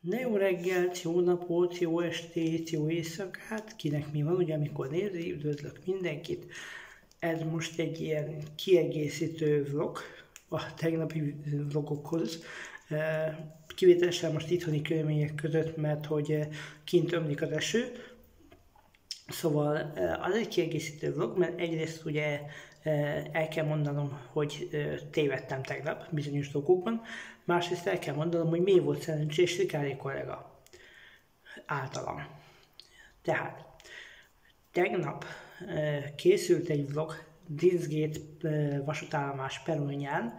Ne jó reggelt, jó napot, jó estét, jó éjszakát, kinek mi van, ugye amikor nézi, üdvözlök mindenkit. Ez most egy ilyen kiegészítő vlog a tegnapi vlogokhoz. Kivételesen most itthoni körülmények között, mert hogy kint ömlik az eső. Szóval az egy kiegészítő vlog, mert egyrészt ugye el kell mondanom, hogy tévedtem tegnap bizonyos dolgokban, másrészt el kell mondanom, hogy miért volt szerencsés Rikári kollega általam. Tehát tegnap készült egy vlog Deansgate vasútállomás perronján,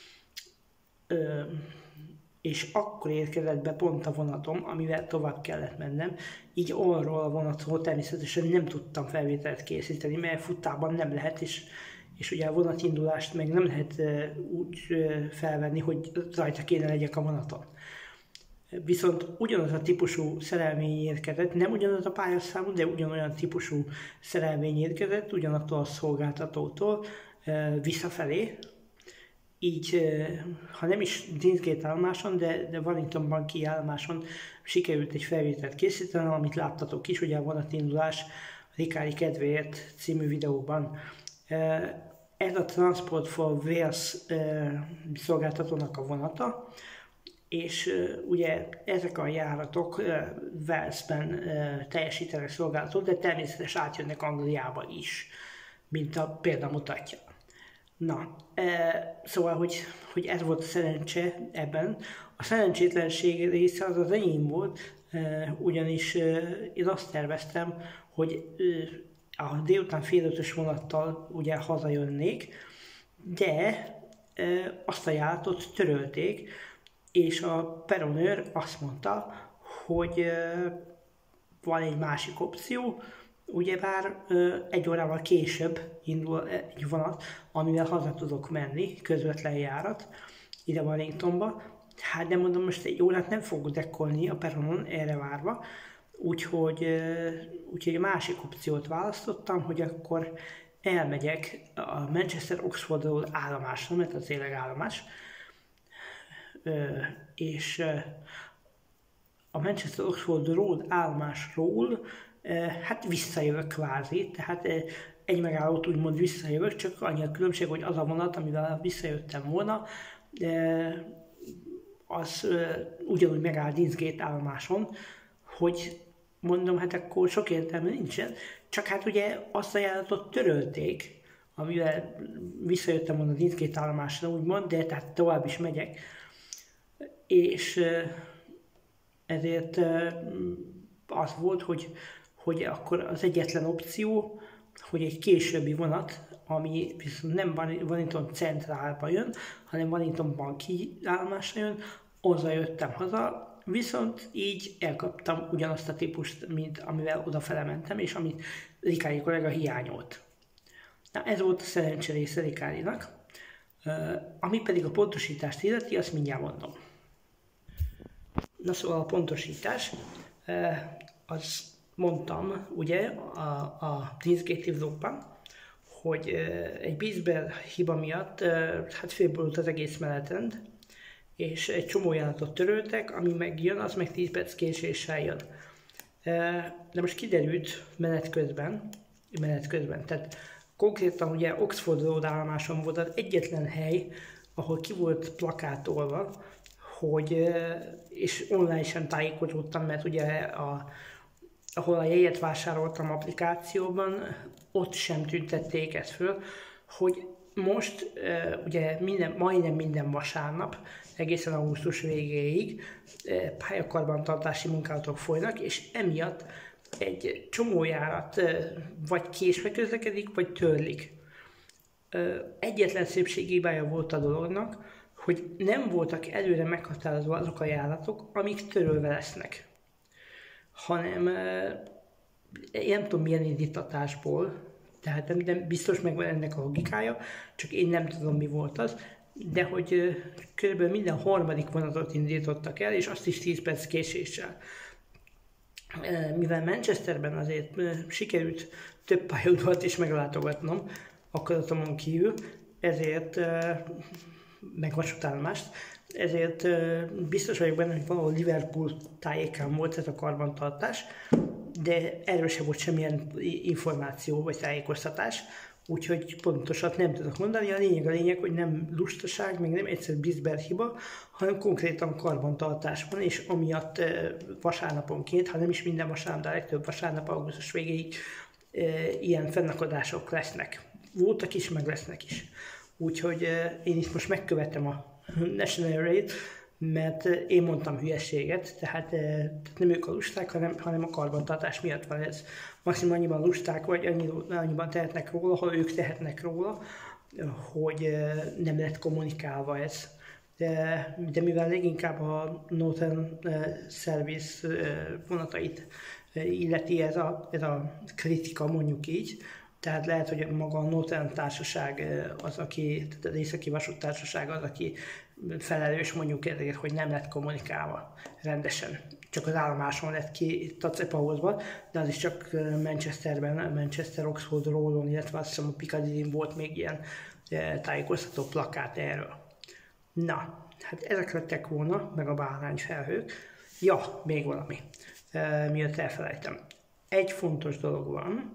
és akkor érkezett be pont a vonatom, amivel tovább kellett mennem. Így arról a vonatról természetesen nem tudtam felvételt készíteni, mert futtában nem lehet, és ugye a vonatindulást meg nem lehet úgy felvenni, hogy rajta kéne legyek a vonaton. Viszont ugyanaz a típusú szerelvény érkezett, nem ugyanaz a pályaszámú, de ugyanolyan típusú szerelvény érkezett, ugyanattól a szolgáltatótól visszafelé. Így, ha nem is Deansgate állomáson, de Wellington banki állomáson sikerült egy felvételt készíteni, amit láttatok is, ugye a vonatindulás Rikári kedvéért című videóban. Ez a Transport for Wales szolgáltatónak a vonata, és ugye ezek a járatok Walesben teljesítenek szolgálatot, de természetesen átjönnek Angliába is, mint a példa mutatja. Na, szóval, hogy ez volt a szerencse ebben. A szerencsétlenség része az az enyém volt, ugyanis én azt terveztem, hogy a délután fél ötös vonattal ugye hazajönnék, de azt a járatot törölték, és a peronőr azt mondta, hogy van egy másik opció, ugyebár egy órával később indul egy vonat, amivel haza tudok menni, közvetlen járat ide Wellingtonba. Hát de mondom, most egy órát nem fogok dekkolni a peronon erre várva, úgyhogy a másik opciót választottam, hogy akkor elmegyek a Manchester Oxford Road állomásra, mert az tényleg állomás, és a Manchester Oxford Road állomásról hát visszajövök kvázi, tehát egy megállót úgymond visszajövök, csak annyi a különbség, hogy az a vonat, amivel visszajöttem volna, az ugyanúgy megáll Deansgate állomáson, hogy mondom, hát akkor sok értelme nincsen, csak hát ugye azt a járatot törölték, amivel visszajöttem volna Deansgate állomásra, úgymond, de tehát tovább is megyek, és ezért az volt, hogy akkor az egyetlen opció, hogy egy későbbi vonat, ami viszont nem Wellington centrálba jön, hanem Wellington banki állomásra jön, azzal jöttem haza, viszont így elkaptam ugyanazt a típust, mint amivel odafele mentem, és amit Rikári kollega hiányolt. Na, ez volt a szerencse része Rikárinak. Ami pedig a pontosítást illeti, azt mindjárt mondom. Na szóval a pontosítás, az mondtam ugye a Deansgate vlogban, hogy egy Bizber hiba miatt hát félborult az egész menetrend, és egy csomó járatot töröltek, ami megjön, az meg 10 perc késéssel jön. De most kiderült menet közben, tehát konkrétan ugye Oxford Road állomáson volt az egyetlen hely, ahol ki volt plakátolva, hogy, és online sem tájékozódtam, mert ugye ahol a jegyet vásároltam applikációban, ott sem tüntették ezt föl, hogy most ugye majdnem minden vasárnap, egészen augusztus végéig pályakarbantartási munkálatok folynak, és emiatt egy csomó járat vagy késve közlekedik, vagy törlik. Egyetlen szépséghibája volt a dolognak, hogy nem voltak előre meghatározva azok a járatok, amik törölve lesznek, hanem én nem tudom milyen indítatásból, tehát nem biztos megvan ennek a logikája, csak én nem tudom mi volt az, de hogy körülbelül minden harmadik vonatot indítottak el, és azt is 10 perc késéssel. Mivel Manchesterben azért sikerült több pályaudvart is meglátogatnom akaratomon kívül, ezért meg vasútállomást, ezért biztos vagyok benne, hogy valahol Liverpool tájékán volt ez a karbantartás, de erről sem volt semmilyen információ vagy tájékoztatás, úgyhogy pontosat nem tudok mondani. A lényeg, hogy nem lustaság, meg nem egyszer bizber hiba, hanem konkrétan karbantartás van, és amiatt vasárnaponként, ha nem is minden vasárnap, de a legtöbb vasárnap augusztus végéig ilyen fennakadások lesznek. Voltak is, meg lesznek is. Úgyhogy én itt most megkövetem a National Raid, mert én mondtam hülyeséget, tehát nem ők a lusták, hanem a karbantartás miatt van ez. Maximum annyiban lusták, vagy annyiban tehetnek róla, ha ők tehetnek róla, hogy nem lett kommunikálva ez. De mivel leginkább a Northern Service vonatait illeti ez a kritika, mondjuk így, tehát lehet, hogy maga a Northern társaság az, tehát az északi vasúttársaság az, aki felelős mondjuk ezért, hogy nem lett kommunikálva rendesen. Csak az állomáson lett ki itt a CEPAUS-ban, de az is csak Manchesterben, Manchester-Oxford Roadon, illetve azt hiszem a Piccadilly-n volt még ilyen tájékoztató plakát erről. Na, hát ezek lettek volna, meg a bárányfelhők. Ja, még valami, miatt elfelejtem. Egy fontos dolog van,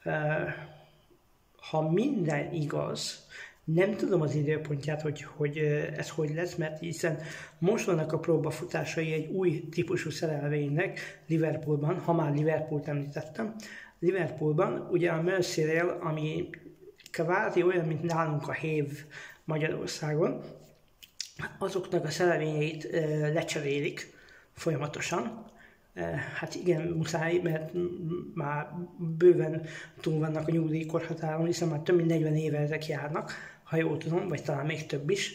ha minden igaz, nem tudom az időpontját, hogy ez hogy lesz, mert hiszen most vannak a próbafutásai egy új típusú szerelvénynek Liverpoolban, ha már Liverpoolt említettem. Liverpoolban ugye a Merseyrail, ami kvázi olyan, mint nálunk a Hév Magyarországon, azoknak a szerelvényeit lecserélik folyamatosan. Hát igen, muszáj, mert már bőven túl vannak a nyugdíjkorhatáron, hiszen már több mint 40 éve ezek járnak, ha jól tudom, vagy talán még több is,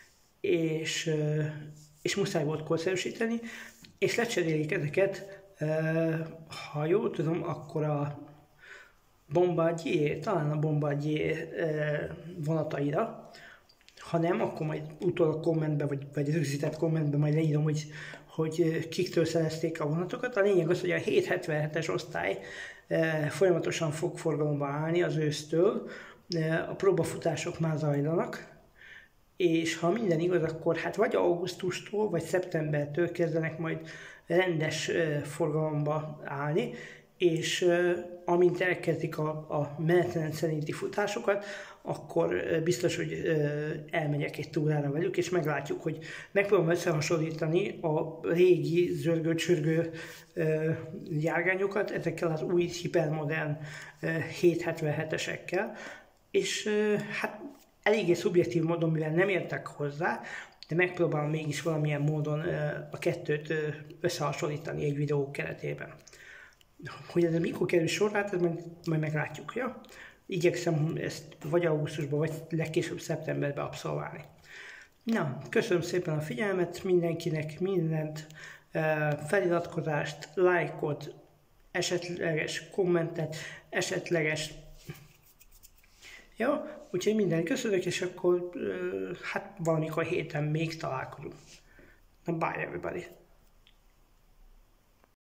és muszáj volt korszerűsíteni, és lecserélik ezeket, ha jól tudom, akkor a Bombardier, talán a Bombardier vonataira, ha nem, akkor majd utólag kommentbe, vagy rögzített kommentbe majd leírom, hogy kiktől szerezték a vonatokat. A lényeg az, hogy a 777-es osztály folyamatosan fog forgalomba állni az ősztől, a próbafutások már zajlanak, és ha minden igaz, akkor hát vagy augusztustól, vagy szeptembertől kezdenek majd rendes forgalomba állni, és amint elkezdik a menetrend szerinti futásokat, akkor biztos, hogy elmegyek egy túrára velük, és meglátjuk, hogy megpróbálom összehasonlítani a régi zörgő-csörgő járgányokat ezekkel az új hipermodern 777-esekkel, és hát eléggé szubjektív módon, mivel nem értek hozzá, de megpróbálom mégis valamilyen módon a kettőt összehasonlítani egy videó keretében. Hogy ez mikor kerül sor, hát ezt majd meglátjuk, ja? Igyekszem ezt vagy augusztusban, vagy legkésőbb szeptemberben abszolválni. Na, köszönöm szépen a figyelmet mindenkinek, mindent, feliratkozást, lájkot, esetleges kommentet, esetleges... Jó, úgyhogy minden köszönök, és akkor hát valamikor héten még találkozunk. Na, bye everybody!